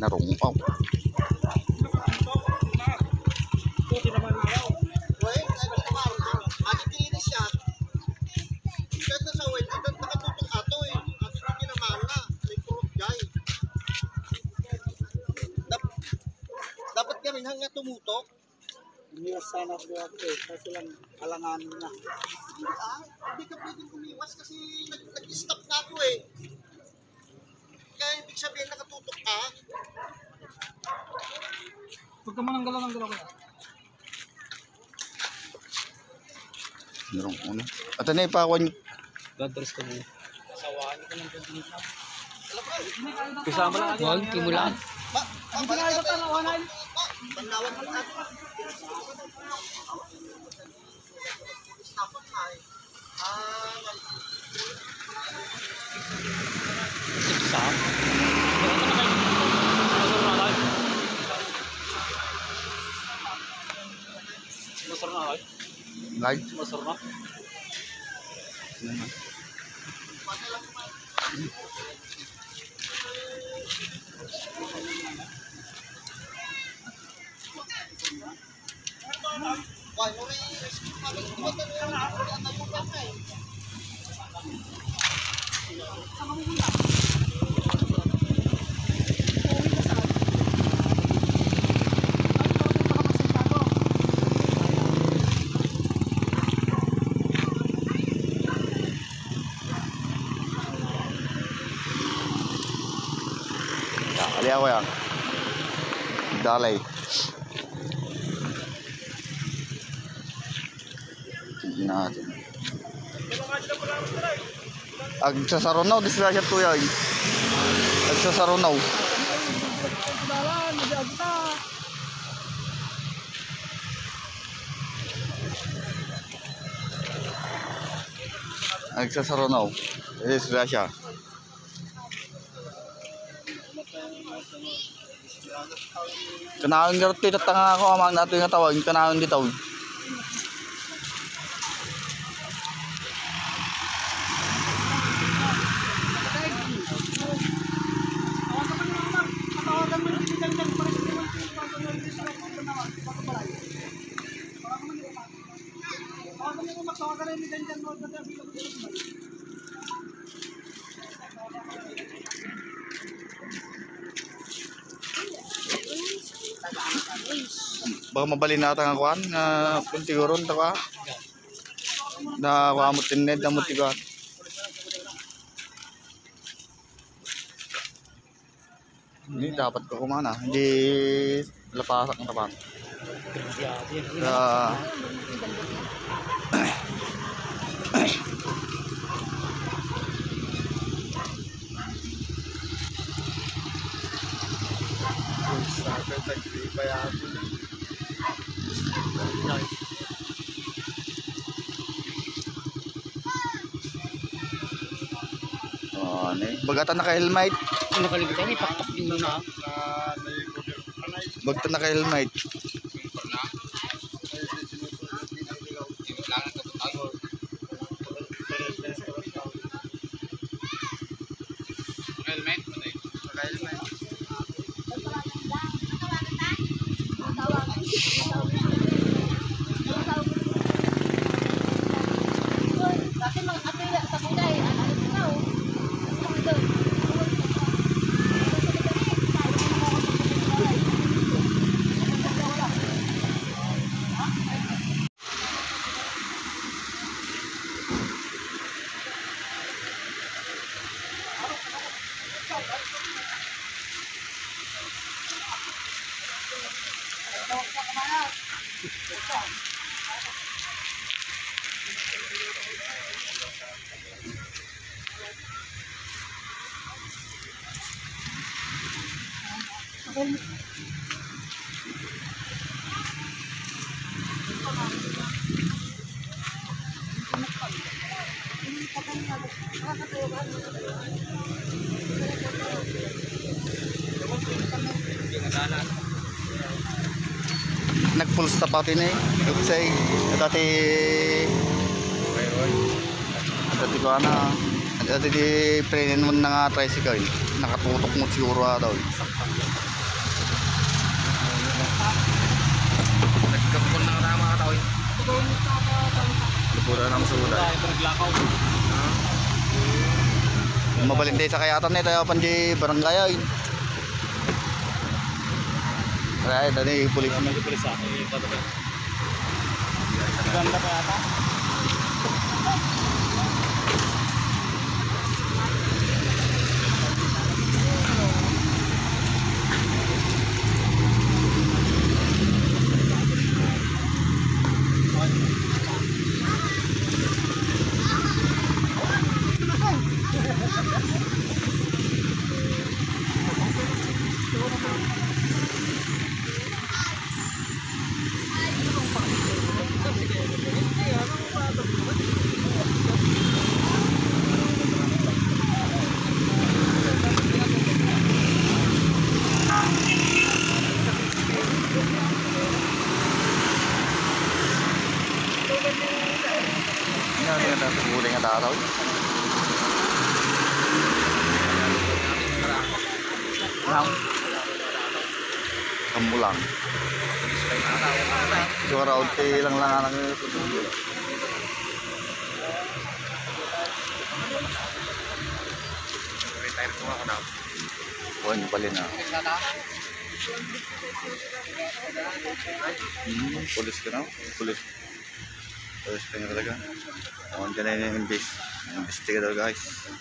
Narungpaw. Dapat kami hanggang tumutok. Umiwas sana ako kasi lang alanganin na. Hindi ka pwedeng umiwas kasi nag-stop na ako eh. Kaya ibig sabihin nakatutok ka. Huwag ka manang galaw kaya. Narung uno. At ano ipakuan nyo? Dadres ka muna. Kasawahan ko ng ganyan. Kasama lang ako. Huwag kimulaan. Hindi na ito talawanan. Panlawan mo natin. Stop ka eh. Saan? Masar na kayo? Live? Masar na? Why, mo rin kami Kali ako yan. Dalay. Tignan natin. Agsasarunaw, disgrasya to yan. Agsasarunaw. Agsasarunaw. Disgrasya. Kanahon nga ito itatanga ako amang nato yung tawag. Kanahon dito. Baka mabalin natin ang kuhan na siguro nito ka na kamot tined na mo tiga. Hindi dapat ko kumana, hindi lapasak ng tapan. Bagatan naka-helmet. Nakalimutan niya, pakpak din muna. Bagatan naka-helmet. Helmet? Helmet. Nag-full stop ako din eh. Say, dati ko na. Dati di prenen mo na nga tricycle. Nakatutok mo siguro daw. Lupura ng sulay. Ito naglakaw. Mabalintay sa kayatan nito yung panji barangay ay. Kaya tadi pulis. Medyo pulis ah. Ganda pa yata. Ano yung nasa huling at araw? Lang. Kamu lang. Suara uti lang anak itu. Retire ko ako na. Wah, nyepalin na. Pulis ka na? Pulis. Pulis ka nga talaga. Awan ka na yung investigator guys.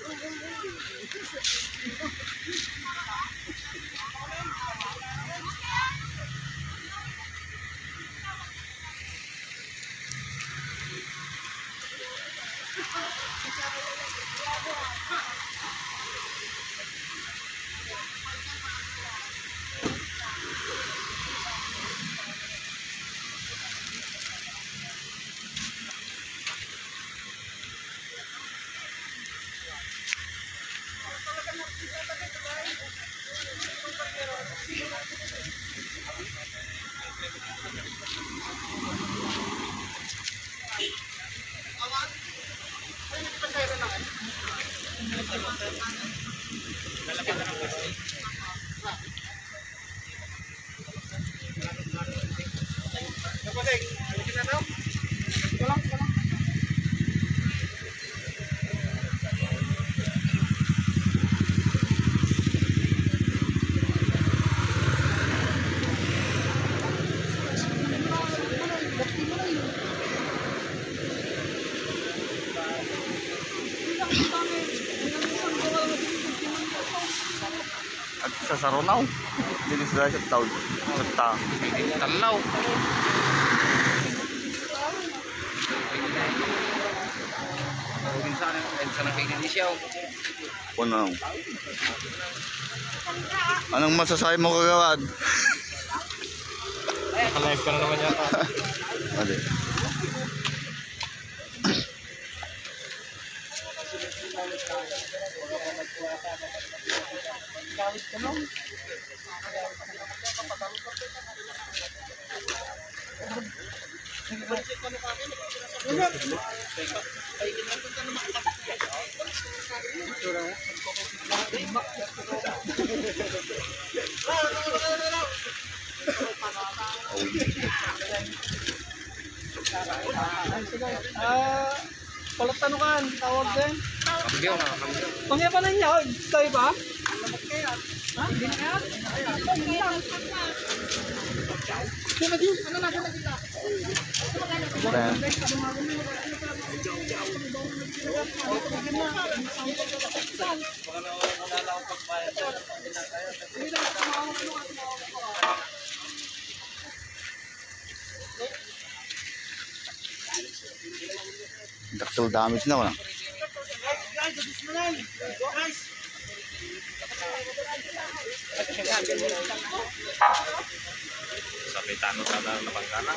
At sa Saronaw, dinis dahil sa taon. Sa Talaw. Sa nang siya. Puno. Anong masasabi mo kagawad? Nakalive ka na naman yata. Ade. Palatanukan, tawag din. Kambyo na, kambyo. Pangya pa na niya, stay ba? Ha? Hindi na yan? Hindi lang. Sino din? Ano na, sino kita? Actual damage na wala. Guys, abis mo na yun. Guys. Sabi tanong sa napagkana.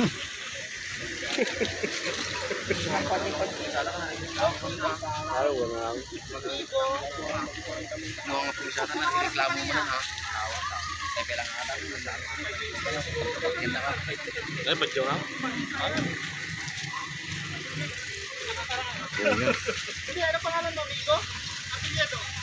Mga pulisana na reklamo mo na ha. Tepe lang ata. Ganda ka. Eh, ba't yun ha? Hindi, ano pangalan mo, Migo? Apelyido?